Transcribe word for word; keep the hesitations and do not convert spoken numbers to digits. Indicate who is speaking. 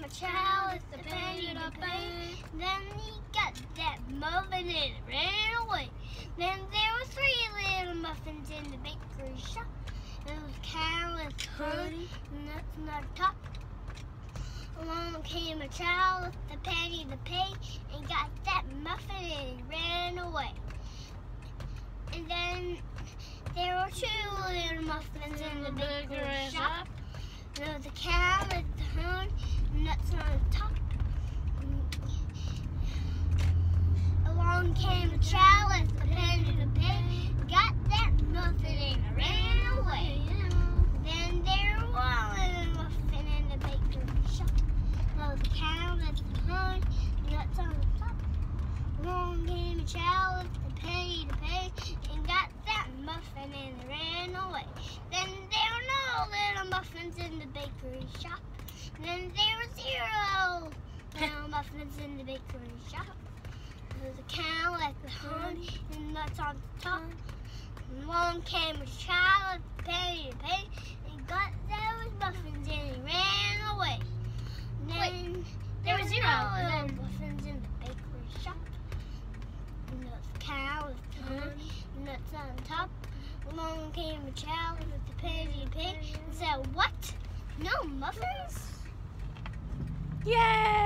Speaker 1: a child with a penny to pay. Then he got that muffin and it ran away. Then there were three little muffins in the bakery shop. There was a cow with honey, nuts on the top. Along came a child with a penny to pay and got that muffin and it ran away. And then there were two little muffins in the bakery shop. There was a cow with the horn, nuts on the top. Along came a child with a penny to pay, got that muffin and ran away. Then there was a little muffin in the bakery shop. There was a cow with the horn, nuts on the top. Along came a child with a penny to pay, and got that muffin and ran away. Then there were no little muffins in the bakery shop. Then there were zero little muffins in the bakery shop. There was a cow with the honey and nuts on the top. Along came a child with a penny to pay and got those muffins and he ran away. Then
Speaker 2: Wait, there were zero.
Speaker 1: no little muffins in the bakery shop. And there was a cow with the honey and nuts on top. Along came a child with a penny to pay and said, "What? No muffins?"
Speaker 2: Yay!